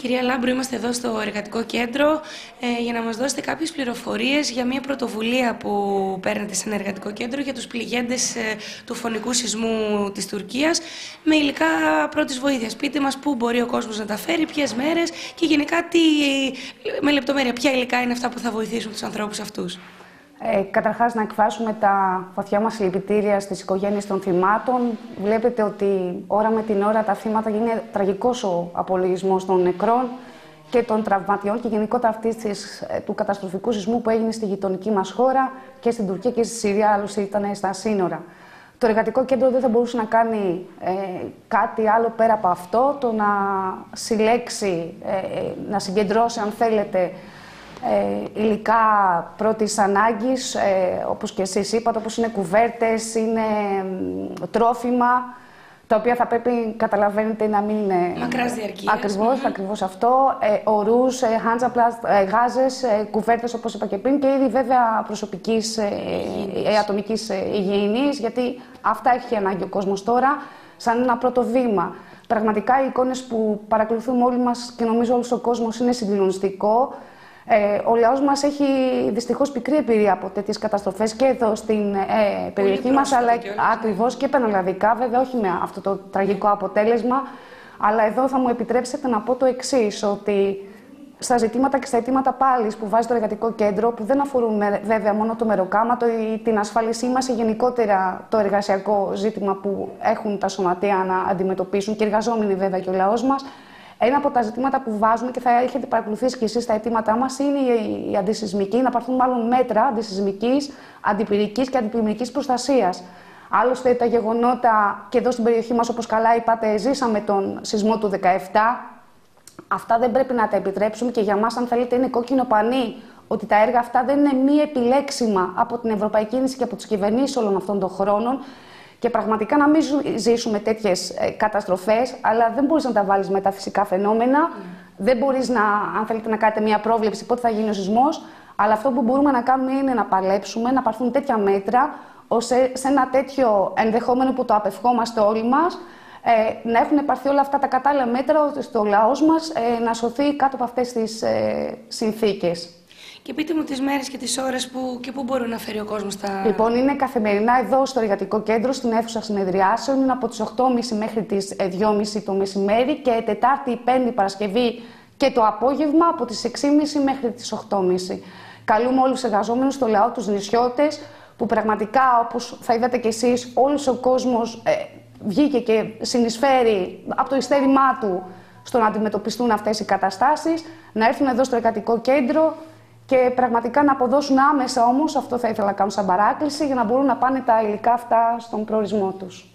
Κυρία Λάμπρου, είμαστε εδώ στο Εργατικό Κέντρο για να μας δώσετε κάποιες πληροφορίες για μια πρωτοβουλία που παίρνετε σε ένα εργατικό κέντρο για τους πληγέντες του φωνικού σεισμού της Τουρκίας με υλικά πρώτης βοήθειας. Πείτε μας πού μπορεί ο κόσμος να τα φέρει, ποιες μέρες και γενικά με λεπτομέρεια ποια υλικά είναι αυτά που θα βοηθήσουν τους ανθρώπους αυτούς. Καταρχάς, να εκφράσουμε τα βαθιά μας συλληπιτήρια στις οικογένειες των θυμάτων. Βλέπετε ότι ώρα με την ώρα τα θύματα γίνεται τραγικός ο απολογισμός των νεκρών και των τραυματιών και γενικότερα του καταστροφικού σεισμού που έγινε στη γειτονική μας χώρα και στην Τουρκία και στη Συρία, άλλωστε ήταν στα σύνορα. Το Εργατικό Κέντρο δεν θα μπορούσε να κάνει κάτι άλλο πέρα από αυτό, το να συλλέξει, να συγκεντρώσει, αν θέλετε, υλικά πρώτης ανάγκης, όπως και εσείς είπατε, όπως είναι κουβέρτες, είναι τρόφιμα, τα οποία θα πρέπει, καταλαβαίνετε, να μην είναι μακράς διαρκείας. Ακριβώς αυτό. Ορούς, χάντζαπλαστ, γάζες, κουβέρτες, όπως είπα και πριν, και είδη βέβαια προσωπικής ατομικής υγιεινής, γιατί αυτά έχει ανάγκη ο κόσμος τώρα, σαν ένα πρώτο βήμα. Πραγματικά οι εικόνες που παρακολουθούμε όλοι μας και νομίζω όλος ο κόσμος είναι συγκλονιστικό. Ο λαός μας έχει δυστυχώς πικρή εμπειρία από τέτοιες καταστροφές και εδώ στην περιοχή μας, αλλά ακριβώς και πανελλαδικά, βέβαια όχι με αυτό το τραγικό αποτέλεσμα. Αλλά εδώ θα μου επιτρέψετε να πω το εξής, ότι στα ζητήματα και στα αιτήματα πάλης που βάζει το Εργατικό Κέντρο, που δεν αφορούν βέβαια μόνο το μεροκάματο ή την ασφάλισή μας ή γενικότερα το εργασιακό ζήτημα που έχουν τα σωματεία να αντιμετωπίσουν και οι εργαζόμενοι βέβαια και ο λαός μας, ένα από τα ζητήματα που βάζουμε και θα έχετε παρακολουθήσει και εσείς τα αιτήματά μας είναι η αντισεισμική, να πάρθουν μάλλον μέτρα αντισεισμικής, αντιπυρικής και αντιπλημμυρικής προστασίας. Άλλωστε, τα γεγονότα και εδώ στην περιοχή μας, όπως καλά είπατε, ζήσαμε τον σεισμό του 2017. Αυτά δεν πρέπει να τα επιτρέψουμε και για μας, αν θέλετε, είναι κόκκινο πανί ότι τα έργα αυτά δεν είναι μη επιλέξιμα από την Ευρωπαϊκή Ένωση και από τις κυβερνήσεις όλων αυτών των χρόνων. Και πραγματικά να μην ζήσουμε τέτοιες καταστροφές, αλλά δεν μπορείς να τα βάλεις με τα φυσικά φαινόμενα. Δεν μπορείς αν θέλετε, να κάνετε μια πρόβλεψη πότε θα γίνει ο σεισμός. Αλλά αυτό που μπορούμε να κάνουμε είναι να παλέψουμε, να πάρθουν τέτοια μέτρα, ώστε σε ένα τέτοιο ενδεχόμενο που το απευχόμαστε όλοι μας, να έχουν πάρθει όλα αυτά τα κατάλληλα μέτρα, ώστε ο λαός μας να σωθεί κάτω από αυτές τις συνθήκες. Και πείτε μου τις μέρες και τις ώρες και πού μπορεί να φέρει ο κόσμος τα... Λοιπόν, είναι καθημερινά εδώ στο Εργατικό Κέντρο, στην αίθουσα συνεδριάσεων. Είναι από τις 8.30 μέχρι τις 2.30 το μεσημέρι και Τετάρτη, Πέμπτη, Παρασκευή και το απόγευμα από τις 6.30 μέχρι τις 8.30. Καλούμε όλους τους εργαζόμενους στο λαό, τους νησιώτες, που πραγματικά, όπως θα είδατε κι εσείς, όλος ο κόσμος βγήκε και συνεισφέρει από το ειστέρημά του στο να αντιμετωπιστούν αυτές οι καταστάσεις, να έρθουν εδώ στο Εργατικό Κέντρο και πραγματικά να αποδώσουν άμεσα όμως, αυτό θα ήθελα να κάνω σαν παράκληση, για να μπορούν να πάνε τα υλικά αυτά στον προορισμό τους.